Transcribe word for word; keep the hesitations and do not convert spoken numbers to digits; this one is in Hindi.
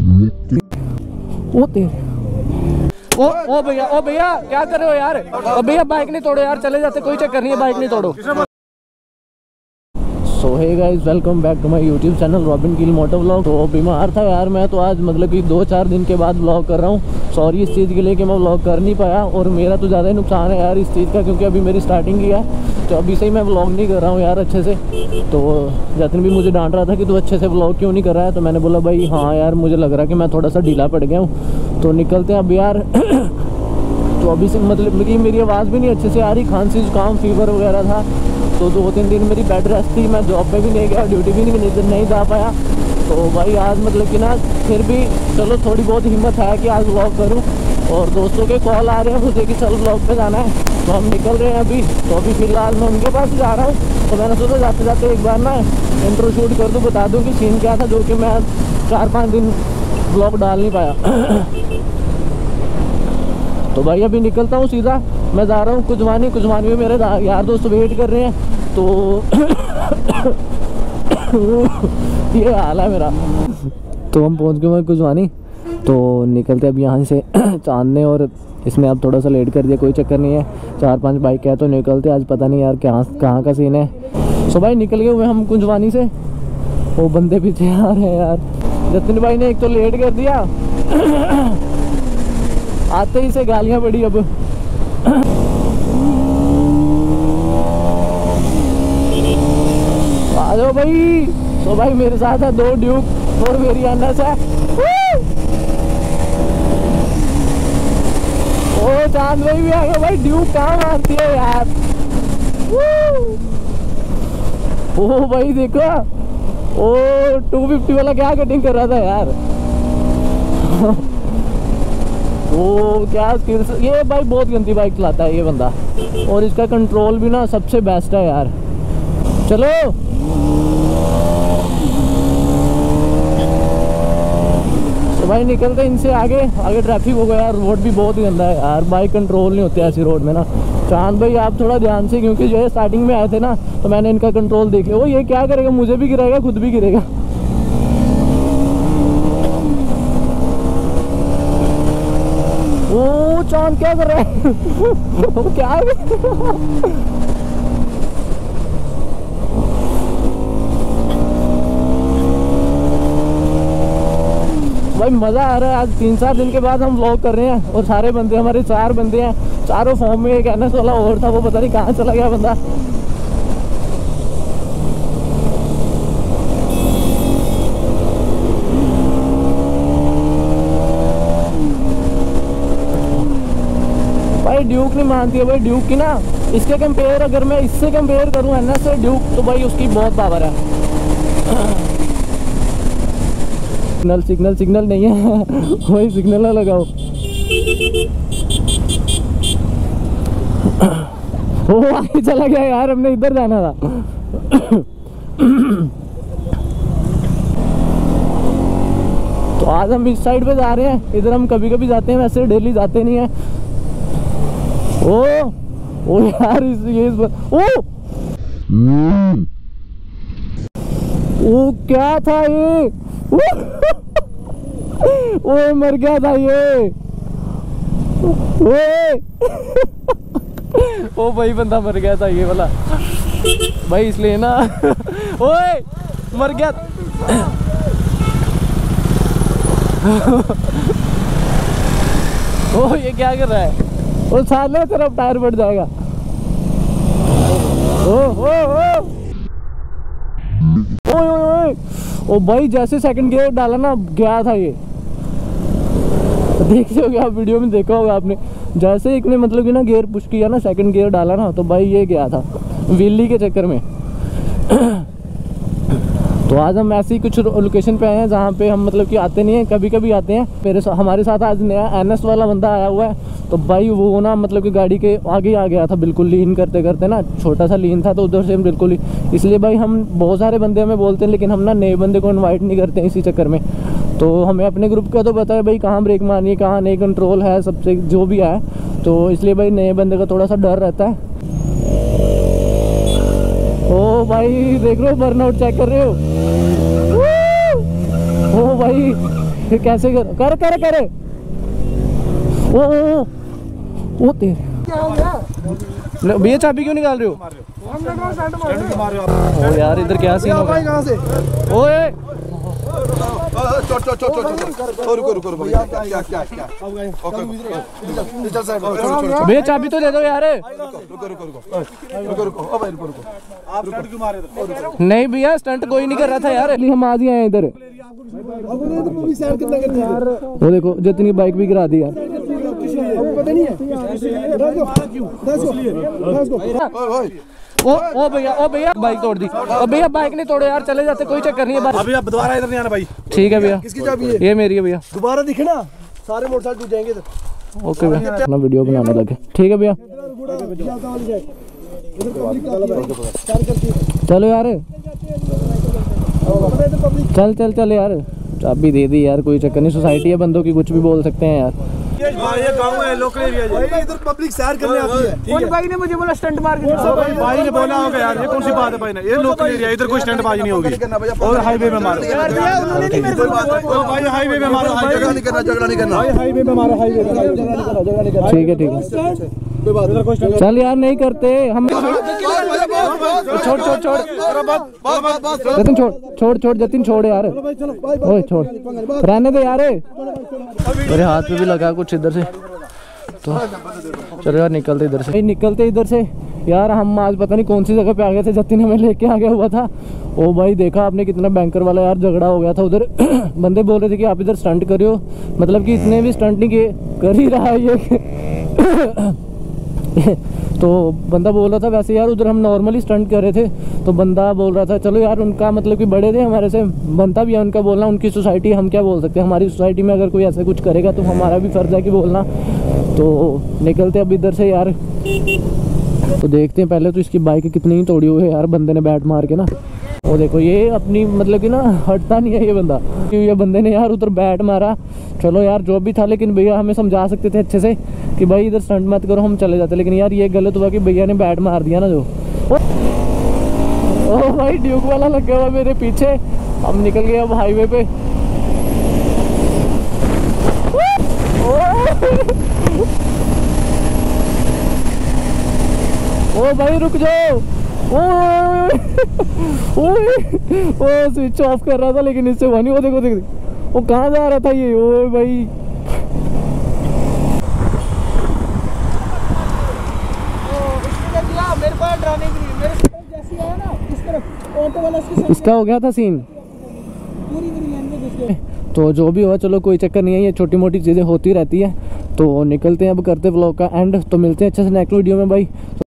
ओ तेरे ओ ओ भैया ओ भैया क्या कर रहे हो यार? ओ भैया बाइक नहीं तोड़ो यार, चले जाते, कोई चक्कर नहीं है, बाइक नहीं तोड़ो। So hey guys, welcome back to my YouTube channel Robin Gill moto vlog. तो बीमार था यार मैं, तो आज मतलब कि दो चार दिन के बाद व्लॉग कर रहा हूँ। सॉरी इस चीज़ के लिए कि मैं व्लॉग कर नहीं पाया, और मेरा तो ज़्यादा ही नुकसान है यार इस चीज़ का, क्योंकि अभी मेरी स्टार्टिंग ही है, तो अभी से ही मैं व्लॉग नहीं कर रहा हूँ यार अच्छे से। तो जतिन भी मुझे डांट रहा था कि तू अच्छे से व्लॉग क्यों नहीं कर रहा है, तो मैंने बोला भाई हाँ यार मुझे लग रहा है कि मैं थोड़ा सा ढीला पड़ गया हूँ, तो निकलते हैं अब यार। तो अभी से मतलब कि मेरी आवाज़ भी नहीं अच्छे से आ रही, खांसी जुकाम फीवर वगैरह था, तो दो तीन दिन मेरी बेड रेस्ट थी, मैं जॉब पे भी नहीं गया, ड्यूटी भी नहीं नहीं जा पाया। तो भाई आज मतलब कि ना फिर भी चलो थोड़ी बहुत हिम्मत है कि आज व्लॉग करूं, और दोस्तों के कॉल आ रहे हैं मुझे कि चल व्लॉग पे जाना है, तो हम निकल रहे हैं अभी। तो अभी फ़िलहाल मैं उनके पास जा रहा हूँ, तो मैंने सोचा जाते जाते एक बार ना इंट्रो शूट कर दूँ, बता दूँ कि सीन क्या था, जो कि मैं चार पाँच दिन व्लॉग डाल नहीं पाया। तो भाई अभी निकलता हूँ सीधा, मैं जा रहा हूँ कुजवानी। कुजवानी में मेरे यार दोस्त वेट कर रहे हैं, तो ये हाल है मेरा। तो हम पहुँच गए कुजवानी, तो निकलते अब यहाँ से चांदने, और इसमें अब थोड़ा सा लेट कर दिया, कोई चक्कर नहीं है, चार पांच बाइक है तो निकलते। आज पता नहीं यार क्या कहाँ का सीन है। सो भाई निकल गए हुए हम कुंजवानी से, वो बंदे पीछे आ रहे हैं यार। जतिन भाई ने एक तो लेट कर दिया, आते ही से गालियाँ पड़ी अब। आ जाओ भाई। तो भाई मेरे साथ है दो ड्यूक और मेरी एनएस है। ओ चांद भाई भी आ गया भाई, ड्यूक कहाँ मारती है यार। ओ भाई देखो, ओ टू फिफ्टी वाला क्या कटिंग कर रहा था यार। ओ क्या स्किल्स, ये भाई बहुत गंदी बाइक चलाता है ये बंदा, और इसका कंट्रोल भी ना सबसे बेस्ट है यार। चलो तो भाई निकलते इनसे आगे। आगे ट्रैफिक हो गया यार, रोड भी बहुत गंदा है यार, बाइक कंट्रोल नहीं होते ऐसी रोड में ना। चांद भाई आप थोड़ा ध्यान से, क्योंकि जो है स्टार्टिंग में आए थे ना, तो मैंने इनका कंट्रोल देख लिया। वो ये क्या करेगा, मुझे भी गिराएगा, खुद भी गिरेगा। ओ चांद क्या कर रहा है। वो क्या है? भाई मज़ा आ रहा है, आज तीन चार दिन के बाद हम व्लॉग कर रहे हैं, और सारे बंदे हमारे चार बंदे हैं, चारों फॉर्म में। एक एनएस वाला और था, वो पता नहीं कहाँ चला गया बंदा। भाई ड्यूक नहीं मानती है भाई, ड्यूक की ना इसके कंपेयर, अगर मैं इससे कंपेयर करूँ एनएस से ड्यूक, तो भाई उसकी बहुत पावर है। सिग्नल सिग्नल सिग्नल नहीं है, कोई सिग्नल ना लगाओ। वो आगे चला गया यार, हमने इधर जाना था। तो आज हम इस साइड पे जा रहे हैं, इधर हम कभी कभी जाते हैं, वैसे डेली जाते नहीं है। ओ ओ यार इस ये इस ओ ओ क्या था ये। ओए मर गया था ये। ओए ओ भाई बंदा मर गया था ये वाला भाई, इसलिए ना। ओए मर गया। ओ ये क्या कर रहा है, वो साले तरफ टायर बढ़ जाएगा। ओ ओ ओ ओए ओए ओ भाई जैसे सेकंड गियर डाला ना, गया था ये। देखते होगे आप, वीडियो में देखा होगा आपने, जैसे एक ने मतलब कि ना गियर पुश किया ना, सेकंड गियर डाला ना, तो भाई ये गया था व्हीली के चक्कर में। तो आज हम ऐसी कुछ लोकेशन पे आए हैं जहाँ पे हम मतलब कि आते नहीं हैं, कभी कभी आते हैं। मेरे सा, हमारे साथ आज नया एनएस वाला बंदा आया हुआ है, तो भाई वो ना मतलब कि गाड़ी के आगे आ गया था, बिल्कुल लीन करते करते ना, छोटा सा लीन था, तो उधर से बिल्कुल ही, इसलिए भाई हम बहुत सारे बंदे हमें बोलते हैं, लेकिन हम ना नए बंदे को इन्वाइट नहीं करते हैं इसी चक्कर में। तो हमें अपने ग्रुप का तो पता है भाई कहाँ ब्रेक मारनी है, कहाँ नहीं, कंट्रोल है सबसे जो भी है, तो इसलिए भाई नए बंदे का थोड़ा सा डर रहता है। ओ भाई देख रहे हो, बर्नआउट चेक कर रहे हो। ओ भाई फिर कैसे कर कर कर कर ओ ओ ओ तेरे क्या हो गया भैया? चाबी क्यों निकाल रहे हो? ओ यार इधर क्या सीन हो गया? कहां से? ओए चोट चोट चोट चोट रुको रुको रुको भैया क्या क्या क्या ओके चल साइड भैया चाबी तो दे दो यार। रुको रुको रुको रुको रुको ओ भाई रुको रुको आप स्टंट क्यों मार रहे थे? नहीं भैया स्टंट कोई नहीं कर रहा था यार, हम आज ही आए इधर। वो देखो जितनी बाइक भी गिरा दी यार। पता नहीं है ओ ओ भैया ओ भैया बाइक तोड़ दी। ओ भैया बाइक नहीं तोड़ो यार, चले जाते कोई चक्कर नहीं है। अभी आप दोबारा इधर नहीं आना भाई। ठीक है भैया। किसकी चाबी है? ये मेरी है भैया। दोबारा दिखना सारे मोटरसाइकिल टूट जाएंगे इधर। ओके भैया अपना वीडियो बनाने लगे। ठीक है भैया चलो यार चल चल चल यार चाबी दे दी यार, कोई चक्कर नहीं। सोसाइटी है बंदों की, कुछ भी बोल सकते हैं यार। ये गांव है, लोकल एरिया है। भाई इधर पब्लिक सैर करने आती है। कौन भाई ने मुझे बोला स्टंट मार के? भाई भाई ने बोला होगा यार, ये कौन सी बात है भाई ने? ये लोकल एरिया, इधर कोई स्टंट बाजी नहीं होगी। और हाईवे में मारो यार भैया उन्होंने नहीं मेरे को। ओ भाई हाईवे में मारो, झगड़ा नहीं करना, झगड़ा नहीं करना भाई। हाईवे में मारो, हाईवे में झगड़ा नहीं करना, झगड़ा नहीं करना। ठीक है ठीक है कोई बात इधर कोई स्टंट चल यार नहीं करते हम। छोड़ छोड़ छोड़ जतिन छोड़ छोड़ छोड़ जतिन छोड़ यार। ओए छोड़ रहने दे यार। मेरे हाथ पे भी लगा कुछ इधर से, तो चलो यार निकलते इधर से। निकलते इधर से यार। हम आज पता नहीं कौन सी जगह पे आ गए थे, जतिन हमें लेके आ गया हुआ था। ओ भाई देखा आपने कितना बैंकर वाला यार झगड़ा हो गया था उधर। बंदे बोल रहे थे कि आप इधर स्टंट करियो, मतलब कि इतने भी स्टंट नहीं किए, कर ही रहा है ये। तो बंदा बोल रहा था वैसे यार उधर हम नॉर्मली स्टंट कर रहे थे, तो बंदा बोल रहा था चलो यार उनका मतलब कि बड़े थे हमारे से, बनता भी है उनका बोलना, उनकी सोसाइटी हम क्या बोल सकते हैं। हमारी सोसाइटी में अगर कोई ऐसा कुछ करेगा तो हमारा भी फर्ज है कि बोलना। तो निकलते अब इधर से यार, तो देखते हैं पहले तो इसकी बाइक कितनी ही तोड़ी हुई है यार बंदे ने बैट मार के ना। वो देखो ये अपनी मतलब कि ना हटता नहीं है ये बंदा, ये बंदे ने यार उधर बैट मारा। चलो यार जो भी था, लेकिन भैया हमें समझा सकते थे अच्छे से कि भाई इधर स्टंट मत करो, हम चले जाते। लेकिन यार ये गलत हुआ कि भैया ने बैट मार दिया ना जो। ओ भाई ड्यूक वाला लगा हुआ मेरे पीछे। हम निकल गए अब हाईवे पे। ओ भाई रुक जाओ। ओ ओ स्विच ऑफ कर रहा था लेकिन इससे हुआ नहीं। वो देखो देखो वो कहाँ जा रहा था ये। ओ भाई मेरे को डराने के लिए मेरे जैसे आया ना इस तरफ ऑटो वाला इसके इसका हो गया था सीन। पूरी पूरी लैंग्वेज उसके। तो जो भी हुआ चलो कोई चक्कर नहीं है, ये छोटी मोटी चीज़ें होती रहती है। तो निकलते हैं अब, करते व्लॉग का एंड। तो मिलते हैं अच्छे से नेक्स्ट वीडियो में भाई।